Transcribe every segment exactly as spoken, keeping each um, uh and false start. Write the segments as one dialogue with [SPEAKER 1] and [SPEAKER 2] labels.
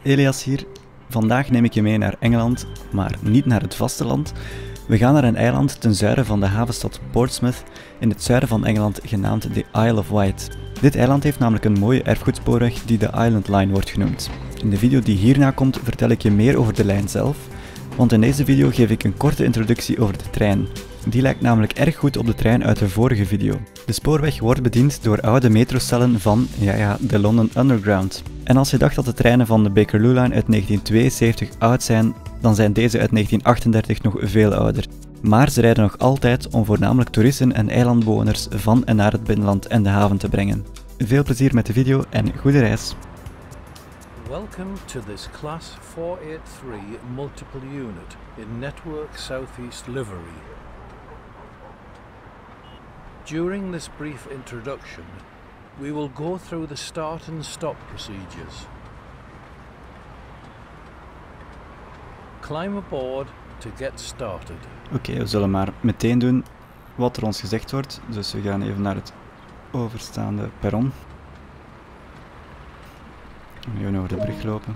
[SPEAKER 1] Elias hier. Vandaag neem ik je mee naar Engeland, maar niet naar het vasteland. We gaan naar een eiland ten zuiden van de havenstad Portsmouth in het zuiden van Engeland genaamd de Isle of Wight. Dit eiland heeft namelijk een mooie erfgoedspoorweg die de Island Line wordt genoemd. In de video die hierna komt vertel ik je meer over de lijn zelf, want in deze video geef ik een korte introductie over de trein. Die lijkt namelijk erg goed op de trein uit de vorige video. De spoorweg wordt bediend door oude metrocellen van, ja ja, de London Underground. En als je dacht dat de treinen van de Bakerloo Line uit negentien tweeënzeventig oud zijn, dan zijn deze uit negentien achtendertig nog veel ouder. Maar ze rijden nog altijd om voornamelijk toeristen en eilandbewoners van en naar het binnenland en de haven te brengen. Veel plezier met de video en goede reis!
[SPEAKER 2] Welcome to this Class four eighty-three multiple unit in Network Southeast livery. During this brief introduction, we will go through the start and stop procedures. Climb aboard to get started.
[SPEAKER 1] Oké, okay, we zullen maar meteen doen wat er ons gezegd wordt. Dus we gaan even naar het overstaande perron. Even over de brug lopen.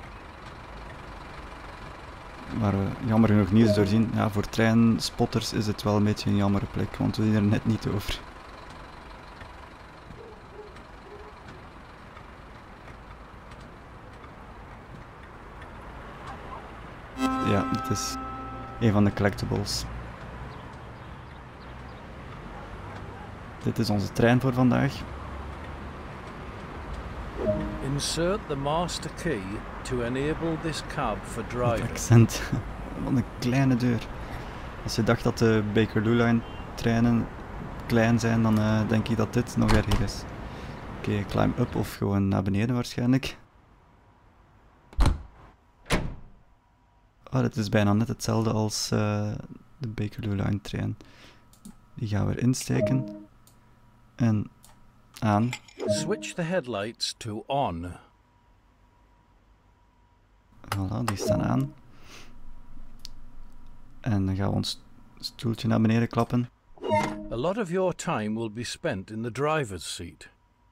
[SPEAKER 1] Waar we jammer genoeg niet eens doorzien. Ja, voor treinspotters is het wel een beetje een jammere plek, want we zien er net niet over. Ja, dit is een van de collectibles. Dit is onze trein voor vandaag.
[SPEAKER 2] Insert the master key to enable this cab for driving.
[SPEAKER 1] Het accent. Wat een kleine deur. Als je dacht dat de Bakerloo Line treinen klein zijn, dan uh, denk ik dat dit nog erger is. Oké, okay, climb up of gewoon naar beneden waarschijnlijk. Oh, dit is bijna net hetzelfde als uh, de Bakerloo Line trein. Die gaan we erin steken. En aan.
[SPEAKER 2] Switch the headlights to on.
[SPEAKER 1] Voilà, die staan aan. En dan gaan we ons stoeltje naar beneden klappen.
[SPEAKER 2] A lot of your time will be spent in the driver's seat.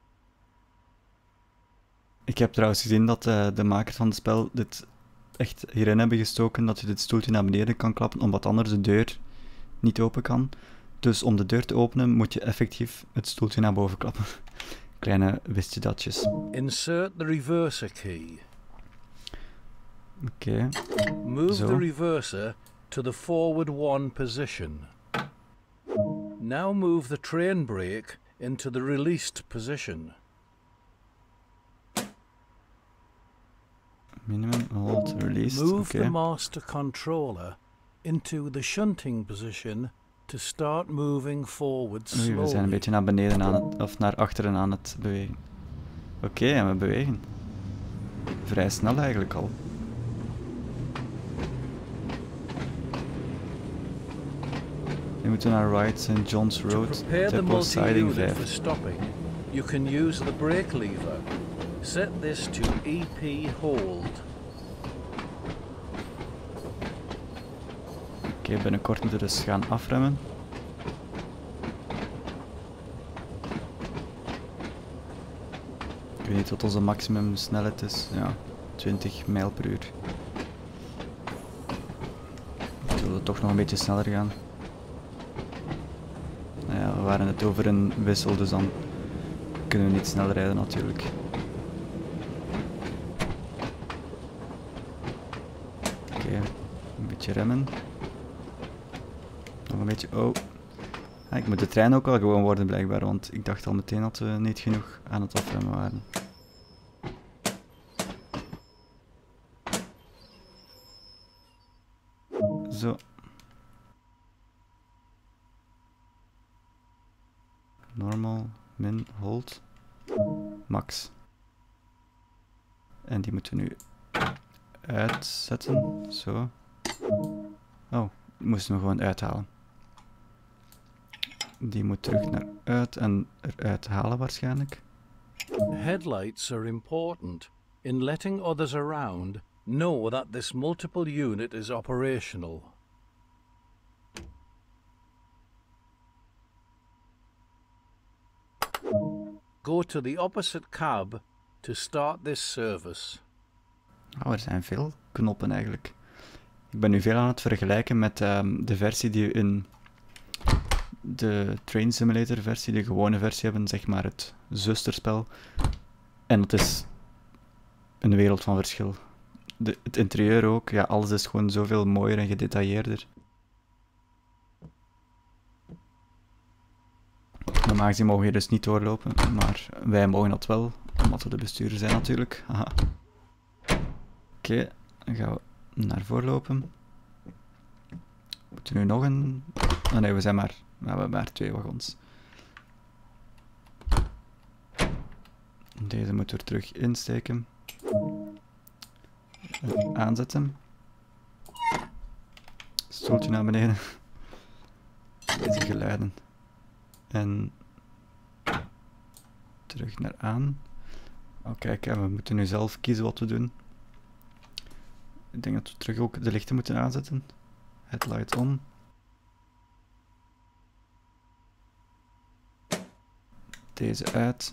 [SPEAKER 1] Ik heb trouwens gezien dat uh, de makers van het spel dit echt hierin hebben gestoken, dat je dit stoeltje naar beneden kan klappen, omdat anders de deur niet open kan. Dus om de deur te openen moet je effectief het stoeltje naar boven klappen. Kleine wist je datjes.
[SPEAKER 2] Insert the reverser key.
[SPEAKER 1] Oké. Okay.
[SPEAKER 2] Move
[SPEAKER 1] Zo.
[SPEAKER 2] the reverser to the forward one position. Now move the train brake into the released position.
[SPEAKER 1] Minimum hold released.
[SPEAKER 2] Move
[SPEAKER 1] okay.
[SPEAKER 2] the master controller into the shunting position to start moving forward slowly.
[SPEAKER 1] Oei, we zijn een beetje naar beneden aan het, of naar achteren aan het bewegen. Oké, okay, en we bewegen. Vrij snel eigenlijk al. We moeten naar Right Saint John's Road, depot siding vijf.
[SPEAKER 2] For stopping, you can use the brake lever. Set this to E P hold.
[SPEAKER 1] Oké, okay, binnenkort moeten we dus gaan afremmen. Ik weet niet wat onze maximum snelheid is. Ja, twintig mijl per uur. We zullen toch nog een beetje sneller gaan. Nou ja, we waren het over een wissel, dus dan kunnen we niet snel rijden natuurlijk. Oké, okay, een beetje remmen. Nog een beetje, oh. Ah, ik moet de trein ook wel gewoon worden blijkbaar, want ik dacht al meteen dat we niet genoeg aan het afremmen waren. Zo. Normal, min, hold, max. En die moeten we nu uitzetten, zo. Oh, moesten we gewoon uithalen. Die moet terug naar uit en eruit halen waarschijnlijk.
[SPEAKER 2] Headlights are important in letting others around know that this multiple unit is operational. Go to the opposite cab to start this service.
[SPEAKER 1] Oh, er zijn veel knoppen eigenlijk. Ik ben nu veel aan het vergelijken met um, de versie die we in de Train Simulator versie, de gewone versie hebben, zeg maar het zusterspel. En het is een wereld van verschil. De, het interieur ook, ja, alles is gewoon zoveel mooier en gedetailleerder. Normaal gezien mogen we dus niet doorlopen, maar wij mogen dat wel, omdat we de bestuurder zijn natuurlijk. Oké, okay, dan gaan we naar voren lopen. Moeten we nu nog een... Oh nee, we zijn maar... We hebben maar twee wagons. Deze moeten we terug insteken. Aanzetten. Stoeltje naar beneden. Deze geluiden. En... terug naar aan. Oh kijk, we moeten nu zelf kiezen wat we doen. Ik denk dat we terug ook de lichten moeten aanzetten. Headlight on. Deze uit.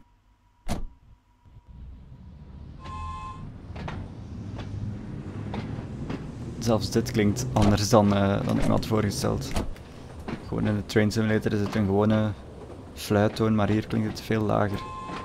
[SPEAKER 1] Zelfs dit klinkt anders dan, uh, dan ik me had voorgesteld. Gewoon in de Train Simulator is het een gewone fluittoon, maar hier klinkt het veel lager.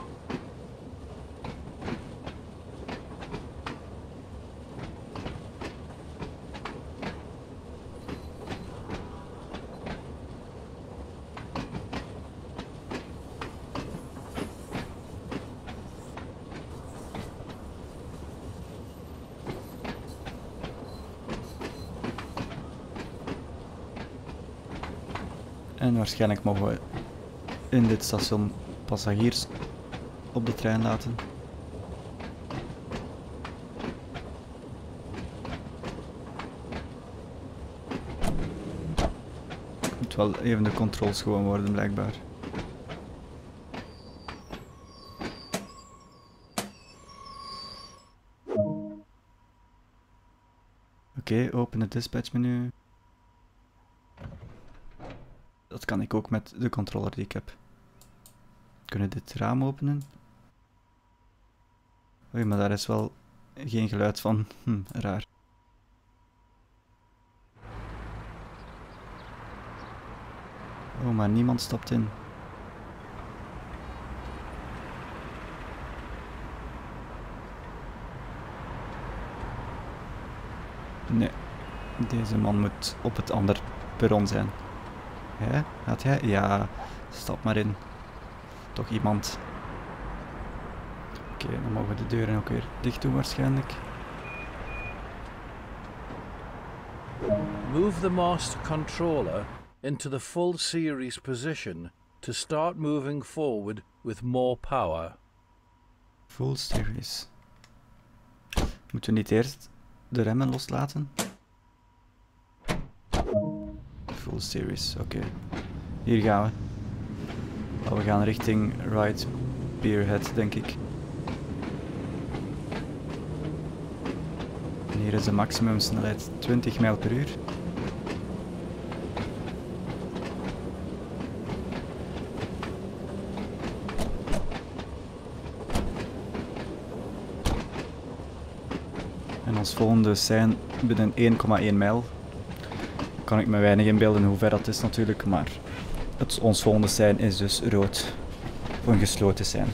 [SPEAKER 1] En waarschijnlijk mogen we in dit station passagiers op de trein laten. Moet wel even de controls gewoon worden blijkbaar. Oké, okay, open het dispatchmenu. Dat kan ik ook met de controller die ik heb. Kunnen we dit raam openen? Oei, maar daar is wel geen geluid van. Hm, raar. Oh, maar niemand stapt in. Nee, deze man moet op het andere perron zijn. Hè? Gaat hij? Ja, stap maar in. Toch iemand. Oké, okay, dan mogen we de deuren ook weer dicht doen waarschijnlijk.
[SPEAKER 2] Move the master controller into the full series position to start moving forward with more power.
[SPEAKER 1] Full series. Moeten we niet eerst de remmen loslaten? Full series, oké. Okay. Hier gaan we. Oh, we gaan richting Right Pierhead, denk ik. En hier is de maximumsnelheid twintig mijl per uur. En ons volgende sein binnen één komma één mijl. Kan ik me weinig inbeelden hoe ver dat is natuurlijk, maar het, ons volgende sein is dus rood. Voor een gesloten sein.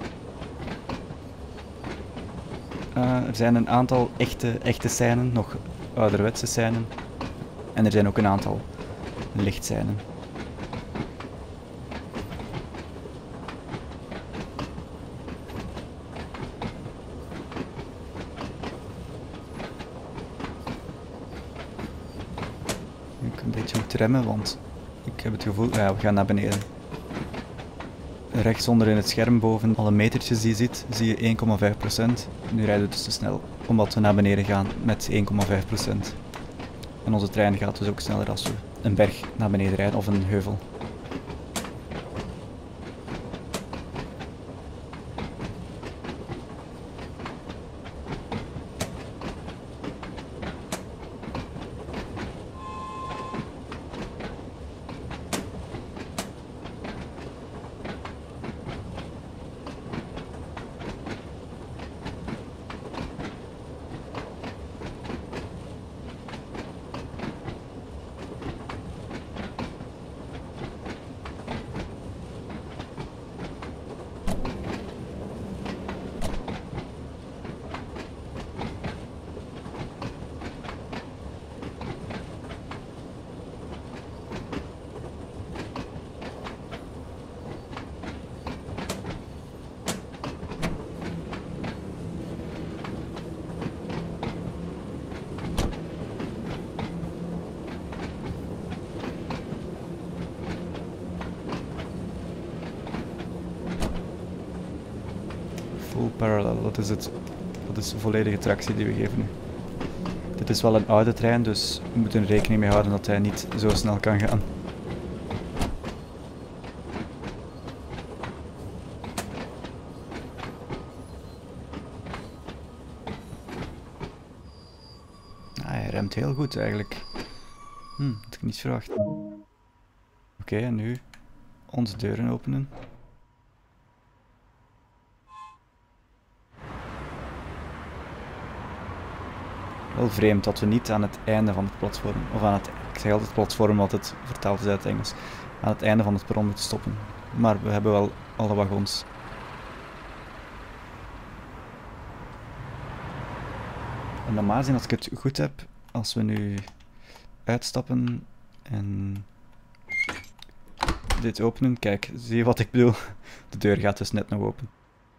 [SPEAKER 1] Uh, er zijn een aantal echte, echte seinen, nog ouderwetse seinen. En er zijn ook een aantal lichtseinen. Ik een beetje moet remmen, want ik heb het gevoel... Ja, we gaan naar beneden. Rechtsonder in het scherm boven alle metertjes die je ziet, zie je één komma vijf procent. Nu rijden we dus te snel, omdat we naar beneden gaan met één komma vijf procent. En onze trein gaat dus ook sneller als we een berg naar beneden rijden of een heuvel. Full parallel, dat is het. Dat is de volledige tractie die we geven nu. Dit is wel een oude trein, dus we moeten er rekening mee houden dat hij niet zo snel kan gaan. Ah, hij remt heel goed eigenlijk. Hm, dat had ik niet verwacht. Oké, okay, en nu onze deuren openen. Wel vreemd dat we niet aan het einde van het platform, of aan het, ik zeg altijd platform wat het vertaald is uit het Engels, aan het einde van het perron moeten stoppen. Maar we hebben wel alle wagons. En normaal gezien, als ik het goed heb, als we nu uitstappen en dit openen, kijk, zie je wat ik bedoel? De deur gaat dus net nog open.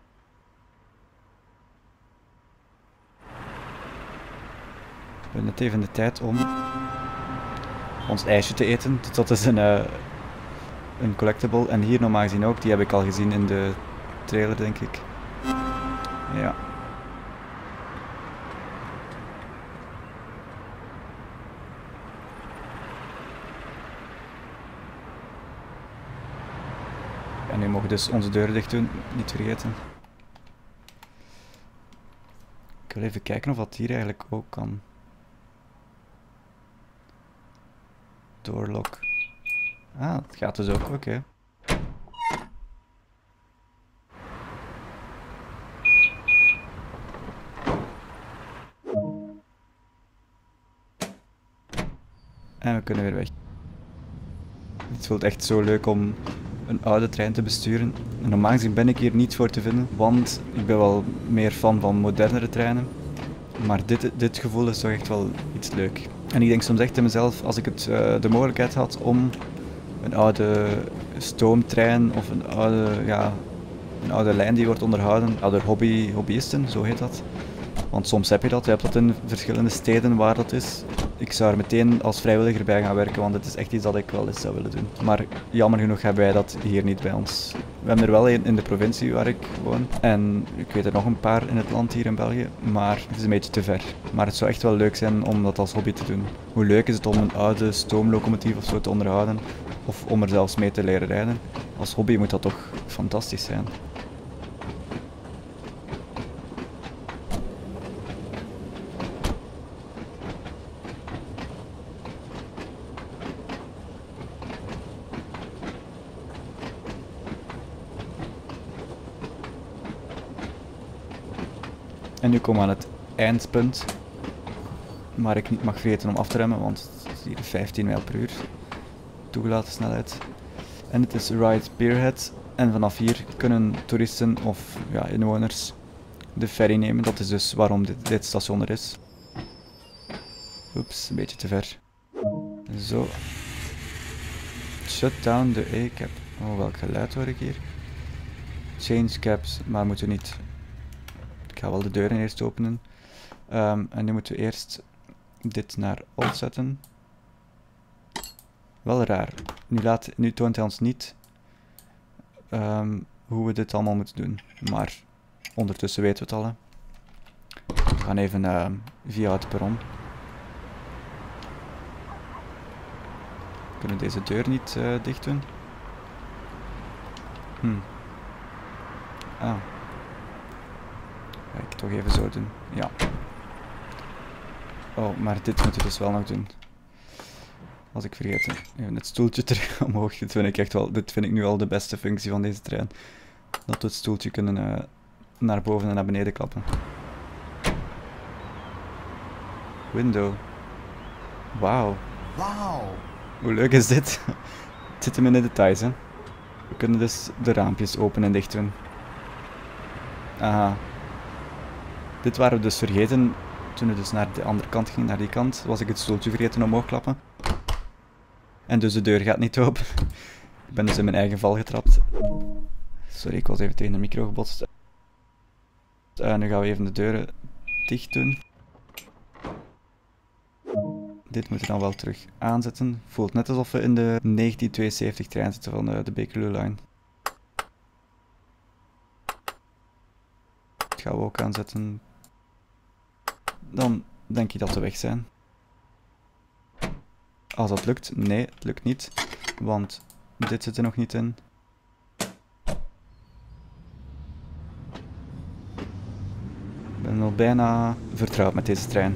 [SPEAKER 1] We hebben net even de tijd om ons ijsje te eten. Dat is een, uh, een collectible. En hier normaal gezien ook, die heb ik al gezien in de trailer, denk ik. Ja. En nu mogen we dus onze deuren dicht doen, niet vergeten. Ik wil even kijken of dat hier eigenlijk ook kan. Doorlock. Ah, het gaat dus ook, oké. Okay. En we kunnen weer weg. Het voelt echt zo leuk om een oude trein te besturen. En normaal gezien ben ik hier niet voor te vinden, want ik ben wel meer fan van modernere treinen. Maar dit, dit gevoel is toch echt wel iets leuk. En ik denk soms echt in mezelf, als ik het, uh, de mogelijkheid had om een oude stoomtrein of een oude, ja, een oude lijn die wordt onderhouden, oude hobby, hobbyisten, zo heet dat. Want soms heb je dat, je hebt dat in verschillende steden waar dat is. Ik zou er meteen als vrijwilliger bij gaan werken, want het is echt iets dat ik wel eens zou willen doen. Maar jammer genoeg hebben wij dat hier niet bij ons. We hebben er wel een in de provincie waar ik woon. En ik weet er nog een paar in het land hier in België, maar het is een beetje te ver. Maar het zou echt wel leuk zijn om dat als hobby te doen. Hoe leuk is het om een oude stoomlocomotief of zo te onderhouden, of om er zelfs mee te leren rijden. Als hobby moet dat toch fantastisch zijn. En nu komen we aan het eindpunt, waar ik niet mag vergeten om af te remmen, want het is hier vijftien mijl per uur toegelaten snelheid. En het is Ride Pierhead en vanaf hier kunnen toeristen of ja, inwoners de ferry nemen. Dat is dus waarom dit, dit station er is. Oeps, een beetje te ver. Zo. Shut down the A-cap. Oh, welk geluid hoor ik hier? Change caps, maar moeten we niet. Ik ga wel de deuren eerst openen. Um, en nu moeten we eerst dit naar off zetten. Wel raar. Nu, laat, nu toont hij ons niet um, hoe we dit allemaal moeten doen. Maar ondertussen weten we het al. Hè. We gaan even uh, via het perron. We kunnen deze deur niet uh, dicht doen. Hm. Ah. Ga ik toch even zo doen. Ja. Oh, maar dit moeten we dus wel nog doen. Als ik vergeten. Even het stoeltje terug omhoog. Dit vind ik echt wel, dit vind ik nu al de beste functie van deze trein. Dat we het stoeltje kunnen uh, naar boven en naar beneden klappen. Window. Wauw. Wauw. Hoe leuk is dit? Het zit hem in de details, hè. We kunnen dus de raampjes open en dicht doen. Aha. Dit waren we dus vergeten. Toen we dus naar de andere kant gingen, naar die kant, was ik het stoeltje vergeten omhoog klappen. En dus de deur gaat niet open. Ik ben dus in mijn eigen val getrapt. Sorry, ik was even tegen de micro gebotst. Uh, nu gaan we even de deuren dicht doen. Dit moeten we dan wel terug aanzetten. Voelt net alsof we in de negentien tweeënzeventig trein zitten van uh, de Bakerloo Line. Dat gaan we ook aanzetten. Dan denk ik dat we weg zijn. Als dat lukt, nee, het lukt niet. Want dit zit er nog niet in. Ik ben al bijna vertrouwd met deze trein.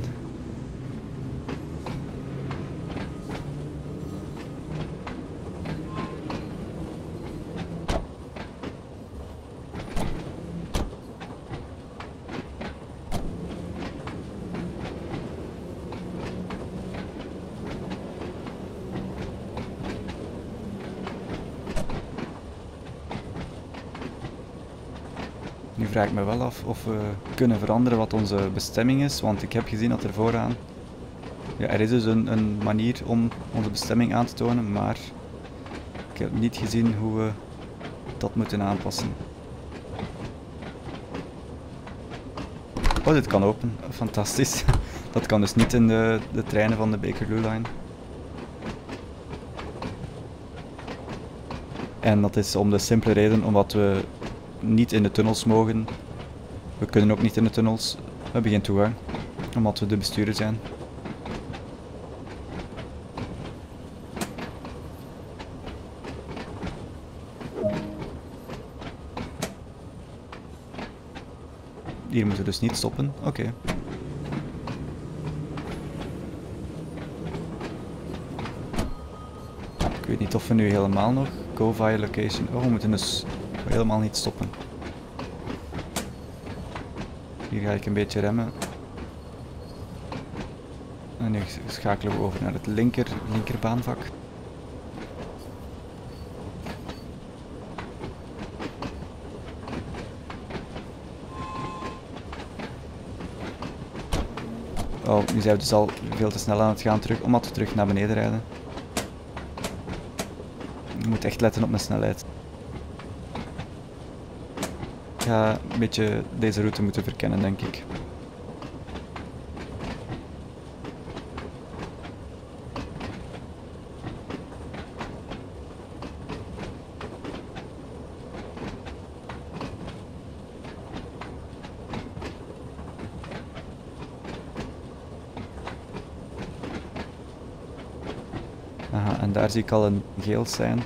[SPEAKER 1] Nu vraag ik me wel af of we kunnen veranderen wat onze bestemming is, want ik heb gezien dat er vooraan... Ja, er is dus een, een manier om onze bestemming aan te tonen, maar ik heb niet gezien hoe we dat moeten aanpassen. Oh, dit kan open. Fantastisch. Dat kan dus niet in de, de treinen van de Bakerloo Line. En dat is om de simpele reden omdat we niet in de tunnels mogen. We kunnen ook niet in de tunnels. We hebben geen toegang, omdat we de bestuurder zijn. Hier moeten we dus niet stoppen. Oké. Okay. Ik weet niet of we nu helemaal nog go via location. Oh, we moeten dus helemaal niet stoppen. Hier ga ik een beetje remmen. En nu schakelen we over naar het linker, linkerbaanvak. Oh, nu zijn we dus al veel te snel aan het gaan terug, omdat we terug naar beneden rijden. Je moet echt letten op mijn snelheid. Ik ga een beetje deze route moeten verkennen, denk ik. Aha, en daar zie ik al een geel sein.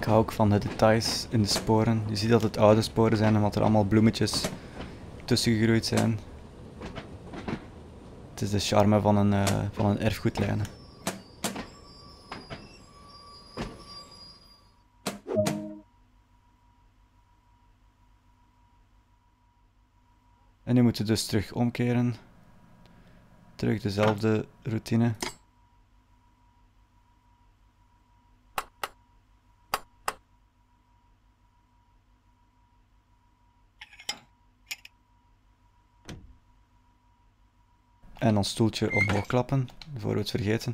[SPEAKER 1] hou ook van de details in de sporen. Je ziet dat het oude sporen zijn omdat er allemaal bloemetjes tussen gegroeid zijn. Het is de charme van een, uh, van een erfgoedlijn. En nu moeten we dus terug omkeren. Terug dezelfde routine. En ons stoeltje omhoog klappen, voor we het vergeten.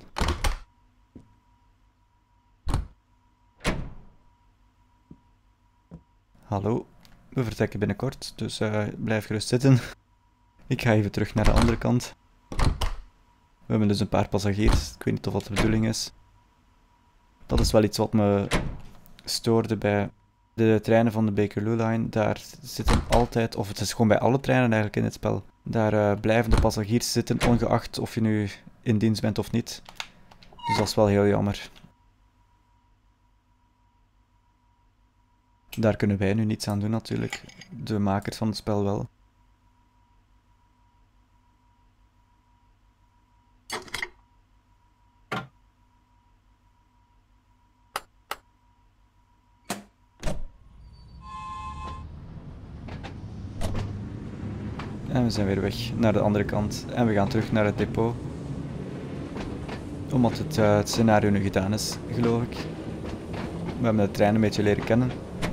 [SPEAKER 1] Hallo, we vertrekken binnenkort, dus uh, blijf gerust zitten. Ik ga even terug naar de andere kant. We hebben dus een paar passagiers, ik weet niet of dat de bedoeling is. Dat is wel iets wat me stoorde bij de treinen van de Bakerloo Line. Daar zitten altijd, of het is gewoon bij alle treinen eigenlijk in het spel, daar uh, blijven de passagiers zitten, ongeacht of je nu in dienst bent of niet. Dus dat is wel heel jammer. Daar kunnen wij nu niets aan doen natuurlijk, de makers van het spel wel. En we zijn weer weg naar de andere kant en we gaan terug naar het depot. Omdat het, uh, het scenario nu gedaan is, geloof ik. We hebben de trein een beetje leren kennen.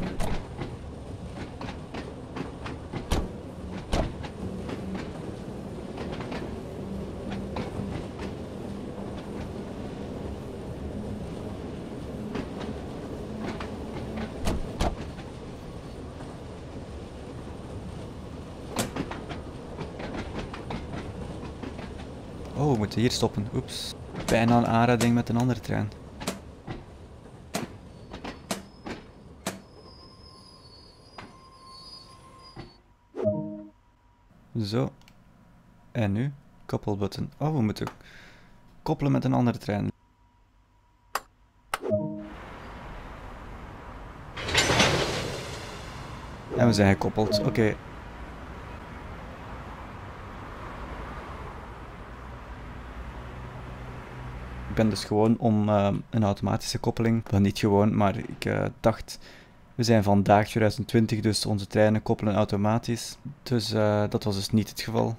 [SPEAKER 1] Oh, we moeten hier stoppen. Oeps. Bijna een aanrijding met een andere trein. Zo. En nu? Koppelbutton. Oh, we moeten koppelen met een andere trein. En we zijn gekoppeld. Oké. Okay. Ik ben dus gewoon om uh, een automatische koppeling, wel niet gewoon, maar ik uh, dacht, we zijn vandaag twintig twintig, dus onze treinen koppelen automatisch. Dus uh, dat was dus niet het geval.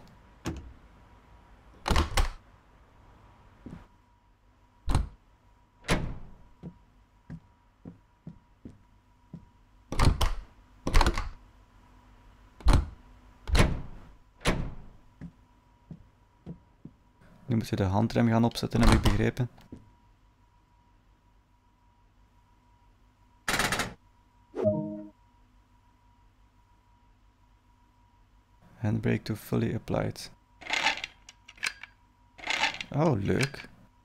[SPEAKER 1] Nu moeten we de handrem gaan opzetten, heb ik begrepen. Handbrake to fully applied. Oh, leuk.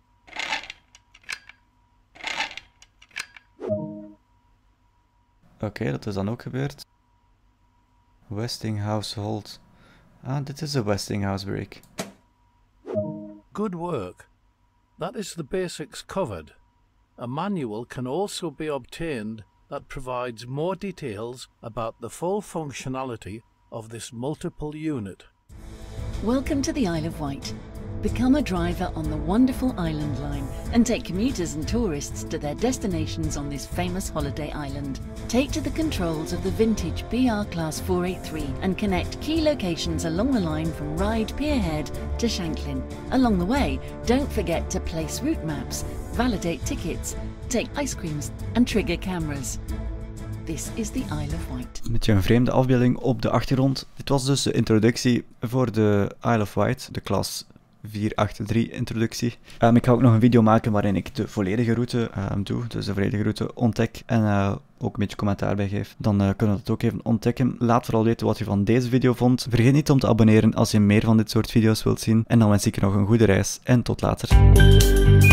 [SPEAKER 1] Oké, okay, dat is dan ook gebeurd. Westinghouse hold. Ah, dit is de Westinghouse brake.
[SPEAKER 2] Good work. That is the basics covered. A manual can also be obtained that provides more details about the full functionality of this multiple unit.
[SPEAKER 3] Welcome to the Isle of Wight. Become a driver on the wonderful Island Line and take commuters and tourists to their destinations on this famous holiday island. Take to the controls of the vintage B R Class four eighty-three and connect key locations along the line from Ryde Pierhead to Shanklin. Along the way, don't forget to place route maps, validate tickets, take ice creams and trigger cameras. This is the Isle of Wight.
[SPEAKER 1] Een beetje een vreemde afbeelding op de achtergrond. Dit was dus de introductie voor de Isle of Wight, de klas vier acht drie introductie. Um, ik ga ook nog een video maken waarin ik de volledige route um, doe, dus de volledige route ontdek en uh, ook een beetje commentaar bij geef. Dan uh, kunnen we dat ook even ontdekken. Laat vooral weten wat je van deze video vond. Vergeet niet om te abonneren als je meer van dit soort video's wilt zien. En dan wens ik je nog een goede reis en tot later.